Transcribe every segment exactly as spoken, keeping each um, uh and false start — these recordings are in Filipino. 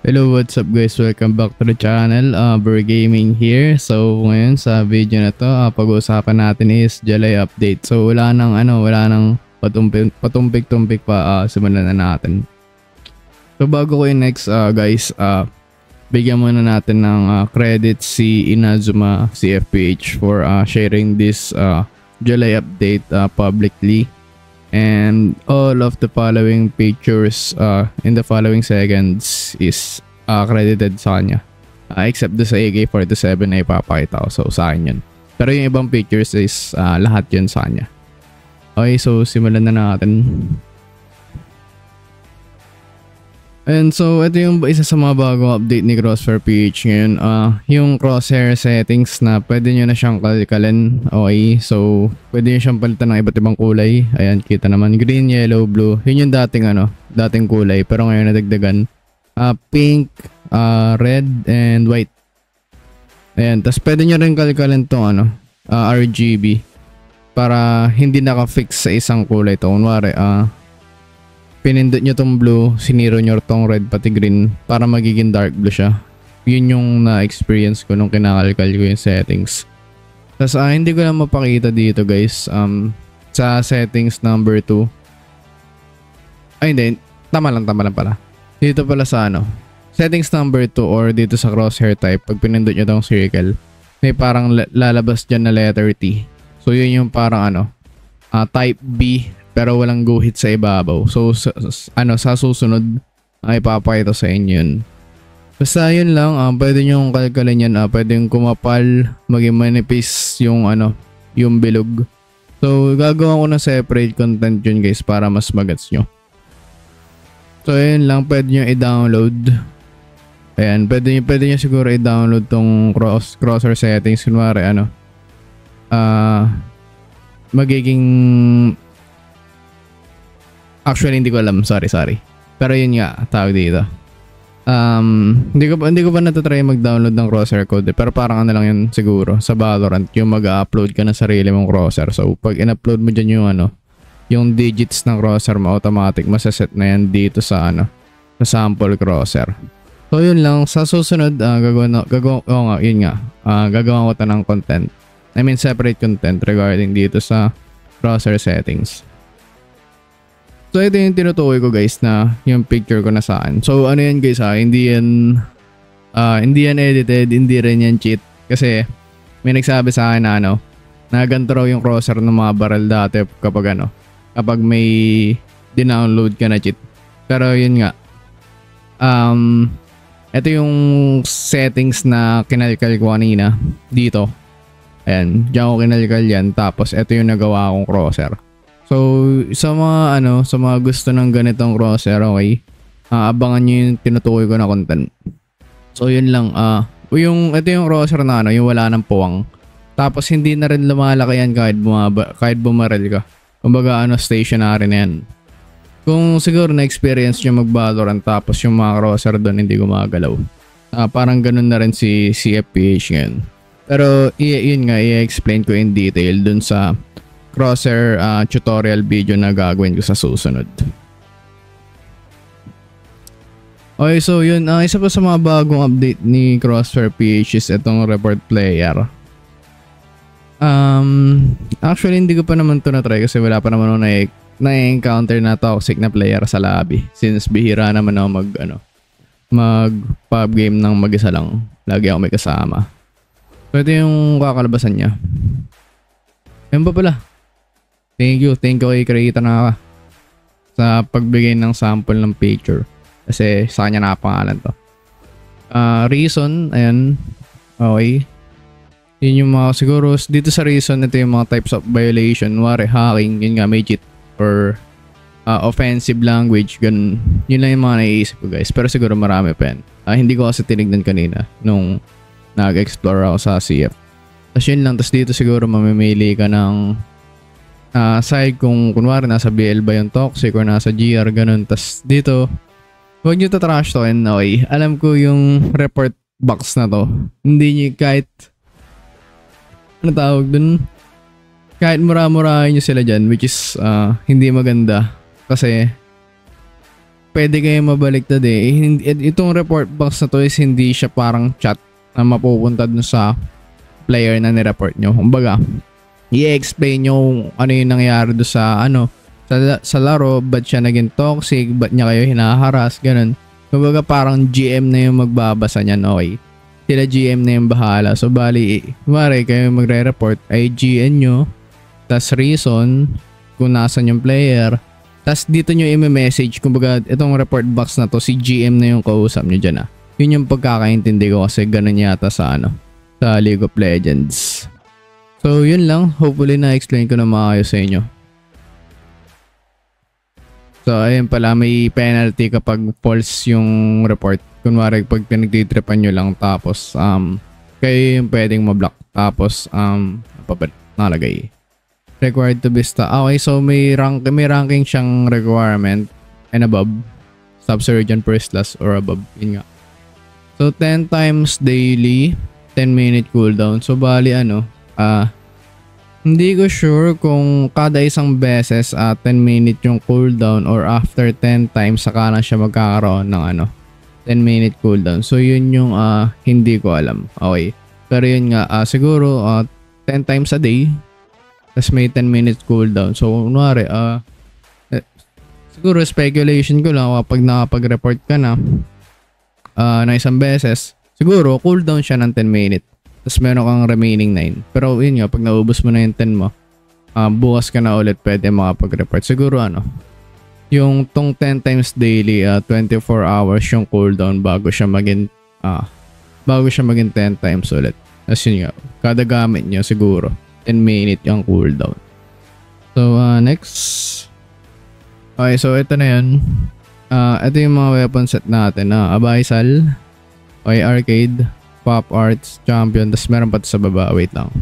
Hello, what's up guys? Welcome back to the channel. Uh, Burr Gaming here. So ngayon sa video na to, uh, pag-uusapan natin is Jelly update. So wala nang ano, wala nang patumpik-tumpik pa, uh, simulan na natin. So bago ko yung next uh, guys, uh, bigyan muna natin ng uh, credit si Inazuma C F P H for uh, sharing this uh, Jelly update uh, publicly. And all of the following pictures uh, in the following seconds is uh, credited sa kanya. Uh, except the sa A K forty-seven na ipapakita ko. So sa akin yun. Pero yung ibang pictures is uh, lahat yun sa kanya. Okay, so simulan na natin. And so ito yung isa sa mga bagong update ni Crossfire P H ngayon. Uh, yung crosshair settings na pwede nyo na siyang kalkalin. Okay, so pwede nyo siyang palitan ng iba't ibang kulay. Ayan, kita naman. Green, yellow, blue. Yun yung dating ano, dating kulay. Pero ngayon nadagdagan. Uh, pink, uh, red, and white. Ayan, tapos pwede nyo rin kalkalin tong ano, uh, R G B. Para hindi naka-fix sa isang kulay to. Kunwari, ah, uh, pinindot nyo tong blue, siniro nyo tong red pati green para magiging dark blue siya. Yun yung na-experience ko nung kinakalkal ko yung settings. Tapos uh, hindi ko lang mapakita dito guys. Um, sa settings number two. Ay hindi, tama lang, tama lang pala. Dito pala sa ano, settings number two or dito sa crosshair type, pag pinindot nyo tong circle, may parang lalabas dyan na letter T. So yun yung parang ano, uh, type B. Pero walang guhit sa ibabaw. So, sa, sa, ano, sa susunod, ay papakita sa inyo yun. Basta yun lang, uh, pwede nyo kalkalin yan. Uh, pwede yung kumapal, maging manipis yung, ano, yung bilog. So, gagawa ko na separate content yun guys para mas magets nyo. So, yun lang, pwede nyo i-download. Ayan, pwede nyo, pwede nyo siguro i-download tong cross, crosser settings. Kunwari, ano, ah, uh, magiging... Actually, hindi ko alam. Sorry, sorry. Pero yun nga, tawag dito. Um, hindi ko, hindi ko pa natatry mag-download ng crosshair code. Eh. Pero parang ano lang yun siguro. Sa Valorant, yung mag-upload ka na sarili mong crosshair. So, pag in-upload mo dyan yung ano, yung digits ng crosshair mo, automatic, masaset na yan dito sa ano, sa sample crosshair. So, yun lang. Sa susunod, uh, gagawa na, gagawa, oh nga, yun nga. Uh, gagawa ko ta ng content. I mean, separate content regarding dito sa crosshair settings. So ito yung tinutukoy ko guys na yung picture ko na saan. So ano yan guys ha, hindi yan uh, hindi yan edited, hindi rin yan cheat. Kasi may nagsabi sa akin na ano, na ganito raw yung crosshair ng mga barrel dati kapag ano, kapag may dinownload ka na cheat. Pero yun nga, um, ito yung settings na kinalkal ko kanina dito. Ayan, diyan ko kinalkal yan. Tapos ito yung nagawa akong crosshair. So, sa mga ano, sa mga gusto ng ganitong crosshair, okay, uh, abangan nyo yung tinutukoy ko na content. So, yun lang. Uh, yung, ito yung crosshair na ano, yung wala ng puwang. Tapos, hindi na rin lumalaki yan kahit, bumaba, kahit bumarel ka. Kumbaga, ano, stationary na yan. Kung siguro na-experience nyo mag-Valorant tapos yung mga crosshair doon hindi gumagalaw. Uh, parang ganun na rin si C F P H ngayon. Pero, yun nga, i-explain ko in detail dun sa crosshair uh, tutorial video na gagawin ko sa susunod. Okay, so yun, uh, isa pa sa mga bagong update ni Crossfire P H is itong report player. Um, actually hindi ko pa naman ito na-try kasi wala pa naman ako na-encounter na toxic na player sa lobby. Since bihira naman ako mag, ano, mag pub game ng mag-isa lang. Lagi ako may kasama. So ito yung kakalabasan niya. Yan pa pala. Thank you, thank you kay Creator na sa pagbigay ng sample ng picture. Kasi sa kanya nakapangalan to. Uh, reason, ayan. Okay. Yun yung mga siguro, dito sa reason, ito yung mga types of violation. Wari, hacking, yun nga, may cheat. Or uh, offensive language, ganun. Yun lang yung mga naiisip ko guys. Pero siguro marami pa yan. Uh, hindi ko kasi tinignan kanina nung nag-explore ako sa C F. Tapos yun lang, tapos dito siguro mamimili ka ng Uh, side kung kunwari nasa B L ba yung toxic or nasa G R ganun. Tas dito huwag nyo tatrash to and okay. Alam ko yung report box na to hindi nyo kahit ano tawag dun, kahit mura-murahin nyo sila dyan which is uh, hindi maganda kasi pwede kayo mabaliktad eh. Eh, hindi- et- Itong report box na to is hindi siya parang chat na mapupunta dun sa player na nireport nyo. Kumbaga, i-explain nyo ano yung nangyari do sa ano, sa, sa laro, ba't siya naging toxic, ba't niya kayo hinaharas, ganun. Kumbaga parang G M na yung magbabasa niyan, okay. Sila G M na yung bahala. So bali, kumari kayo magre-report ay G M nyo, tas reason kung nasan yung player, tas dito nyo i-message, kumbaga itong report box na to, si G M na yung kausap nyo dyan ah. Yun yung pagkakaintindi ko kasi ganun yata sa ano, sa League of Legends. So yun lang, hopefully na-explain ko na maayos sa inyo. So ayun pala, may penalty kapag false yung report. Kunwari pag pinagtitripan nyo lang tapos um, kayo yung pwedeng mablock. Tapos um, papad, nalagay. Required to be sta. Okay, so may, rank, may ranking siyang requirement and above. Sub-Surgeon first class or above. Yun nga. So ten times daily, ten minute cooldown. So bali ano, ah, uh, hindi ko sure kung kada isang beses at uh, ten minute yung cooldown or after ten times saka na siya magkakaroon ng ano, ten minute cooldown. So yun yung uh, hindi ko alam. Okay. Pero yun nga, uh, siguro uh, ten times a day, tas may ten minutes cooldown. So kunwari, uh, eh, siguro speculation ko lang kapag nakapag-report ka na uh, na isang beses, siguro cooldown siya ng ten minutes. Tapos meron kang remaining nine. Pero yun nga, pag naubos mo na yung ten mo, uh, bukas ka na ulit pwede makapag-report. Siguro ano, yung tong ten times daily, uh, twenty-four hours yung cooldown bago siya maging, uh, bago siya maging ten times ulit. Tapos yun nga, kada gamit nyo siguro, ten minute yung cooldown. So, uh, next. Okay, so ito na yun. Uh, ito yung mga weapon set natin. Uh, Abyssal, okay, Arcade, Pop Arts, Champion, tas meron pa sa baba. Wait lang.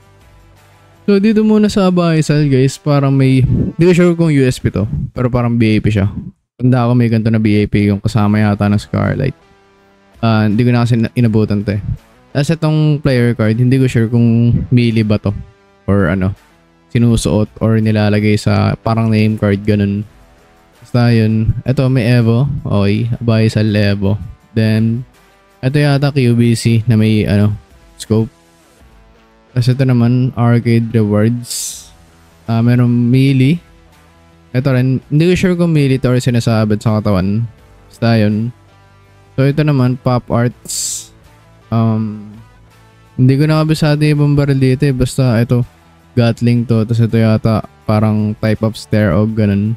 So dito muna sa Abyssal guys, parang may, hindi ko sure kung U S P to, pero parang B A P siya. Tanda ako may ganito na B A P yung kasama yata ng Scarlight. Uh, hindi ko na kasi inabutan to eh. Tapos itong player card, hindi ko sure kung melee ba to or ano, sinusuot or nilalagay sa parang name card ganun. Basta yun. Ito may Evo, okay, Abyssal Evo. Then ito yata Q B C na may ano, scope. Tapos ito naman, Arcade Rewards. Uh, meron melee. Ito rin, hindi ko sure kung melee to or sinasabit sa katawan. Basta yun. So ito naman, Pop Arts. Um, hindi ko nakabisado yung baril dito eh. Basta ito, Gatling to. Tapos ito yata, parang type of Stare Og, ganun.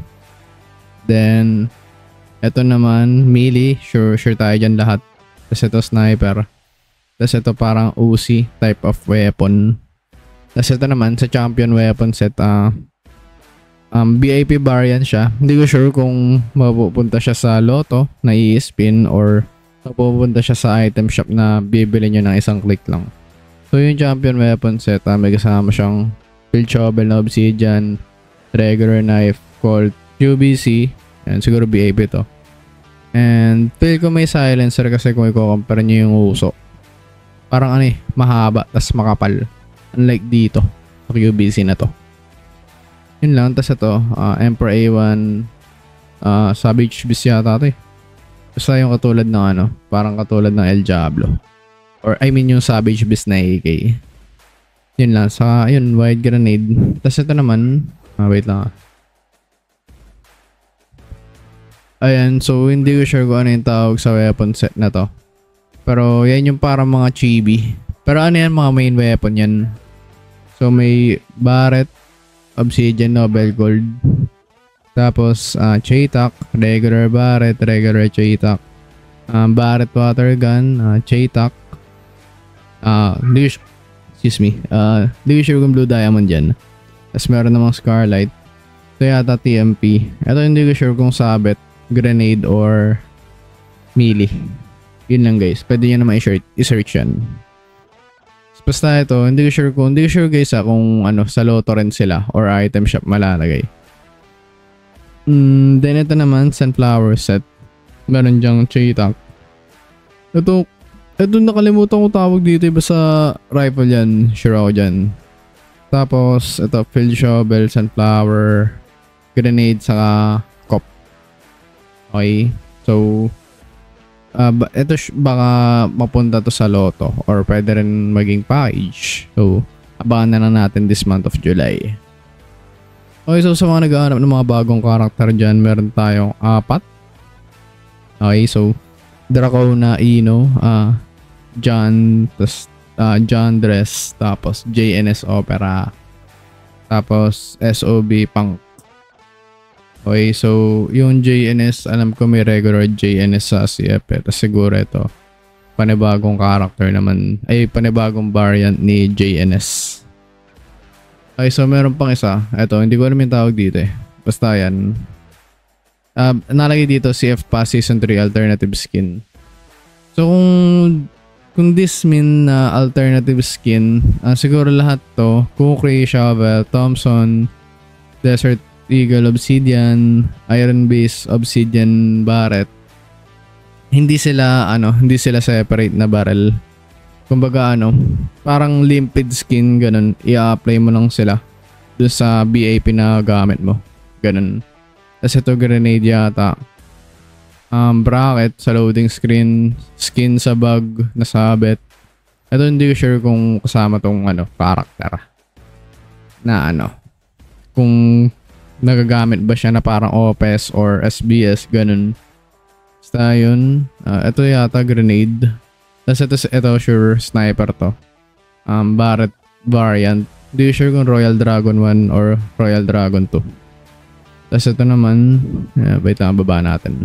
Then, ito naman, melee. Sure, sure tayo dyan lahat. Tapos ito sniper. Tapos ito parang U Z I type of weapon. Tapos ito naman sa champion weapon set. Uh, um, B I P variant siya. Hindi ko sure kung mapupunta siya sa Lotto na i-spin or mapupunta siya sa item shop na bibili nyo ng isang click lang. So yung champion weapon set, uh, may kasama siyang field shovel na obsidian, regular knife, Colt, Q B C, and siguro B I P to. And feel ko may silencer kasi kung i-compare nyo yung uso. Parang ano eh, mahaba tas makapal. Unlike dito, sa Q B C na to. Yun lang, tas ito, uh, Emperor A one, uh, Savage Beast yata ito eh. Basta yung katulad ng ano, parang katulad ng El Diablo. Or I mean yung Savage Beast na A K. Yun lang, saka yun, wide grenade. Tas ito naman, ah, wait lang ah. Ayan, so hindi ko sure kung ano yung tawag sa weapon set na to. Pero yan yung parang mga chibi. Pero ano yan, mga main weapon yan. So may Barret, Obsidian, Noble Gold. Tapos uh, Chaitak, regular Barret, regular Chaitak. Um, Barret Water Gun, uh, Chaitak. Uh, excuse me. Uh, hindi ko sure kung Blue Diamond yan. Tapos meron namang Scarlight. Ito yata T M P. Ito hindi ko sure kung sabit, grenade or melee. Yun lang guys, pwede nyo naman i-search yan. Basta ito, hindi ko sure kung, hindi ko sure guys ha, kung ano, sa Lotto rin sila or item shop malalagay. Mm, then ito naman, Sunflower set. Meron dyang Chaitak. Ito, ito nakalimutan ko tawag dito, iba sa rifle yan, sure ako dyan. Tapos, ito, Field Shovel, Sunflower, Grenade, saka Okay? So, uh, ba- ito sh- baka mapunta to sa loto or pwede rin maging package. So, abangan na lang natin this month of July. Okay, so sa mga nag-aanap ng mga bagong karakter dyan, meron tayong apat. Okay, so Dracona, Ino, uh, John, tas, uh, John Dress, tapos J N S Opera, tapos S O B Punk. Okay, so yung J N S, alam ko may regular J N S sa C F eh. Tapos siguro ito, panibagong character naman, ay panibagong variant ni J N S. Okay, so meron pang isa. Ito, hindi ko alam yung tawag dito eh. Basta yan. Uh, nalagay dito C F Pass Season three Alternative Skin. So kung kung this mean na uh, alternative skin, uh, siguro lahat to, Kukri, Shovel, Thompson, Desert Eagle Obsidian, Iron Base Obsidian Barret, hindi sila ano, hindi sila separate na barrel. Kumbaga ano, parang limpid skin ganun, i-apply mo lang sila doon sa B A P na gamit mo. Ganun. Tapos ito grenade yata. Um, bracket sa loading screen, skin sa bag na sabit. Ito hindi ko sure kung kasama tong ano, character. Na ano, kung nagagamit ba siya na parang O P S or S B S, ganun. Basta yun. Uh, ito yata grenade. Tapos ito, ito sure sniper to. Um, Barret variant. Hindi sure kung Royal Dragon one or Royal Dragon two. Tapos ito naman, uh, wait lang, baba natin.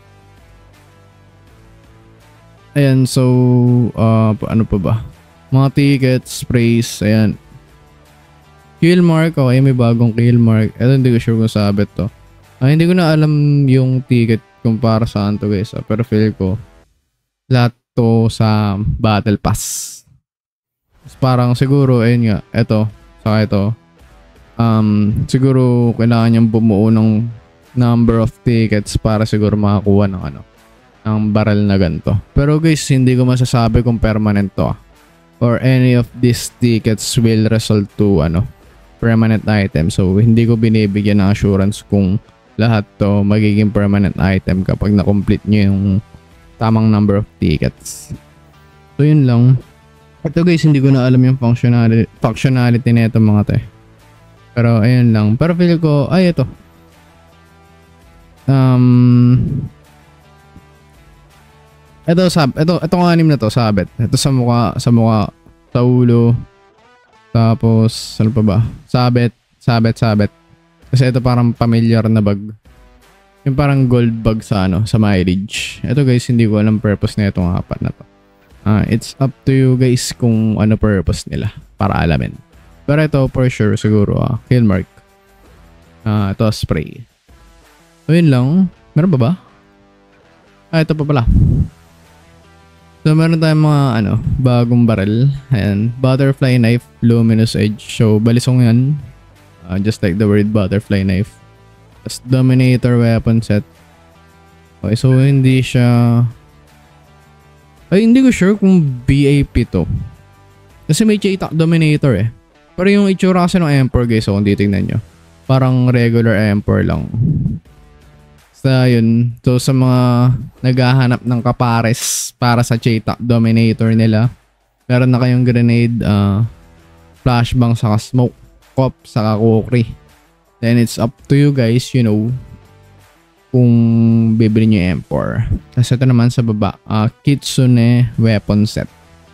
Ayan, so, uh, ano pa ba? Mga tickets, sprays, ayan. Kill mark, okay, may bagong kill mark. Ito hindi ko sure kung sabit to. Ah, hindi ko na alam yung ticket kung para saan to guys. Ah, pero feel ko, lahat to sa battle pass. Parang siguro, ayun nga, ito, saka ito. Um, siguro kailangan niyang bumuo ng number of tickets para siguro makakuha ng ano, ng barrel na ganito. Pero guys, hindi ko masasabi kung permanent to. Or any of these tickets will result to ano, permanent item. So, hindi ko binibigyan ng assurance kung lahat to magiging permanent item kapag na-complete nyo yung tamang number of tickets. So, yun lang. Ito guys, hindi ko na alam yung functionality, functionality na ito mga te. Pero, ayun lang. Pero feel ko, ay, ito. Um... Ito, sab, ito, itong anim na to, sabit. Ito sa mukha, sa mukha, sa ulo. Tapos, ano pa ba? Sabit, sabit, sabit. Kasi ito parang familiar na bag. Yung parang gold bag sa ano, sa mileage. Ito guys, hindi ko alam purpose na itong apat na to. Uh, it's up to you guys kung ano purpose nila para alamin. Pero ito, for sure, siguro, uh, kill mark. Uh, ito, spray. So, yun lang. Meron ba ba? Ah, ito pa pala. So, meron tayong mga, ano, bagong barrel. Ayan. Butterfly knife, luminous edge. So, balisong yan. Uh, just like the word butterfly knife. Tapos, dominator weapon set. Okay, so, hindi siya... Ay, hindi ko sure kung B A P to. Kasi may Chaitak dominator eh. Pero yung itsura kasi ng Emperor, guys, so, kung titignan nyo. Parang regular Emperor lang. Basta yun. So sa mga naghahanap ng kapares para sa Chaitak dominator nila, meron na kayong grenade, uh, flashbang, saka smoke, cop, saka kukri. Then it's up to you guys, you know, kung bibili nyo yung Emperor. Kasi ito naman sa baba, uh, Kitsune weapon set.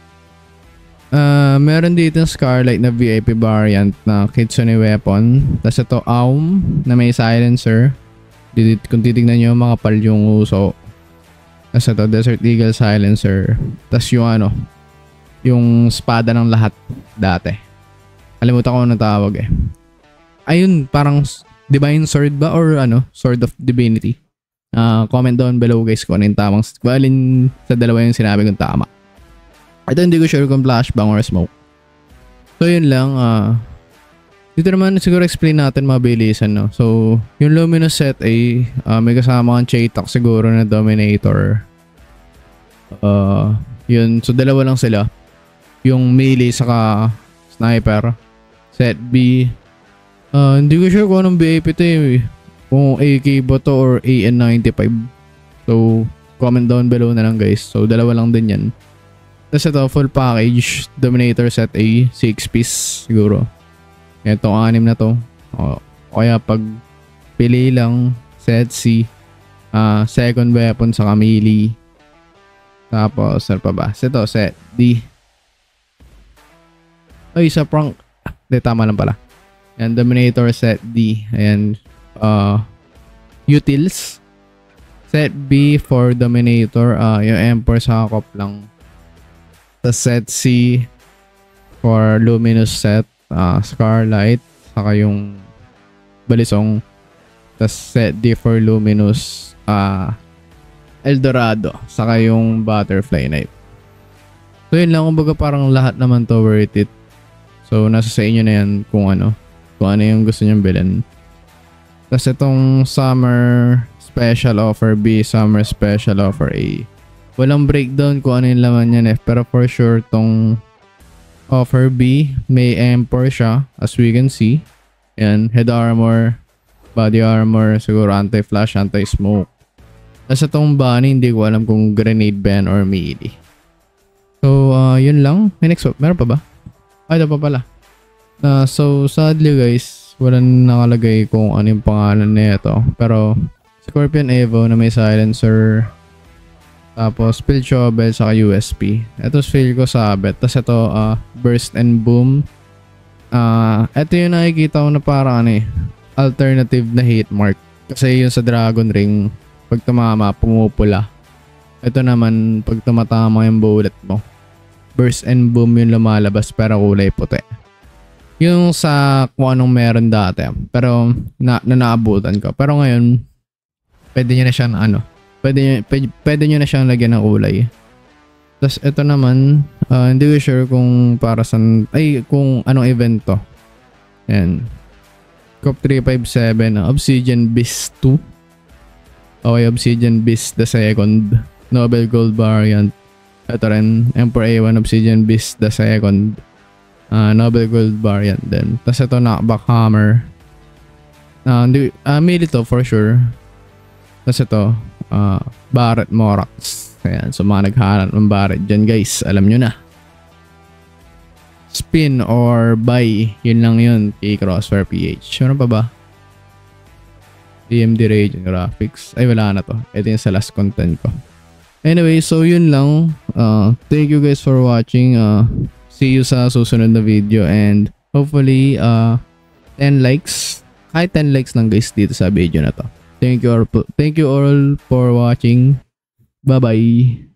Uh, meron dito yung Scarlight na V I P variant na Kitsune weapon. Tapos ito Aum na may silencer. Kung titignan nyo, makapal yung uso. Tapos ito, Desert Eagle silencer. Tapos yung ano, yung espada ng lahat dati. Kalimutan ko ano tawag eh. Ayun, parang Divine Sword ba? Or ano, Sword of Divinity. Uh, comment down below guys kung ano yung tamang, kung alin sa dalawa yung sinabi kong tama. Ito hindi ko sure kung flashbang or smoke. So yun lang, ah... Uh, dito naman siguro explain natin mabilisan, no? So, yung luminous set ay uh, may kasama kang Chaitak siguro na dominator. Uh, yun, so dalawa lang sila. Yung melee saka sniper. Set B. Uh, hindi ko sure kung anong B A P ito eh. Kung A K ba to or A N ninety-five. So, comment down below na lang guys. So, dalawa lang din yan. Tapos ito, full package. Dominator set A, six piece siguro. Itong anim na to. O, kaya pag pili lang, set C, uh, second weapon sa melee. Tapos, ano pa ba? Ito, set D. Ay, sa prank. Hindi, tama lang pala. Ayan, Dominator set D. Ayan, uh, utils. Set B for Dominator. Uh, yung Emperor sa sakop lang. Sa set C for Luminous set. Uh, Scarlight. Saka yung Balisong. Tapos set D for Luminous. Uh, Eldorado. Saka yung Butterfly Knife. So yun lang. Kumbaga parang lahat naman to worth it. So nasa sa inyo na yan kung ano. Kung ano yung gusto nyong bilhin. Tapos itong Summer Special Offer B, Summer Special Offer A. Walang breakdown kung ano yung laman yan eh. Pero for sure tong Offer B, may Emperor siya as we can see. Yan, head armor, body armor, siguro anti-flash, anti-smoke. Tapos itong bunny, hindi ko alam kung grenade ban or melee. So, uh, yun lang. May next up. Meron pa ba? Ay, ito pa pala. Uh, so, sadly guys, walang nakalagay kung ano yung pangalan nito. Pero, Scorpion Evo na may silencer. Tapos, Field Shovel, saka U S P. Ito, feel ko sabit. Tapos ito, uh, Burst and Boom. Uh, ito yung nakikita ko na parang ano eh, alternative na hit mark. Kasi yung sa Dragon Ring, pag tumama, pumupula. Ito naman, pag tumatama yung bullet mo, Burst and Boom yung lumalabas pero kulay puti. Yung sa kung anong meron dati. Pero na, na naabutan ko. Pero ngayon, pwede nyo na siyang ano, pwede, nyo, pwede, pwede nyo na siyang lagyan ng kulay. Tapos ito naman, uh, hindi ko sure kung para saan, ay kung anong event to. Yan. Cop three five seven, uh, Obsidian Beast two. Okay, Obsidian Beast the second. Noble Gold variant. Ito rin, Emperor A one, Obsidian Beast the second. Uh, Noble Gold variant din. Tapos ito, Knockback Hammer. Uh, uh, melee to for sure. Tapos ito, uh, Barret Morax. Ayan, so mga naghahanap ng Barret dyan guys, alam nyo na. Spin or buy, yun lang yun kay Crossfire P H. Ano pa ba? D M D Rage Graphics. Ay, wala na to. Ito yung sa last content ko. Anyway, so yun lang. Uh, thank you guys for watching. Uh, see you sa susunod na video and hopefully uh, ten likes. Kahit ten likes lang guys dito sa video na to. Thank you all, thank you all for watching. Bye bye.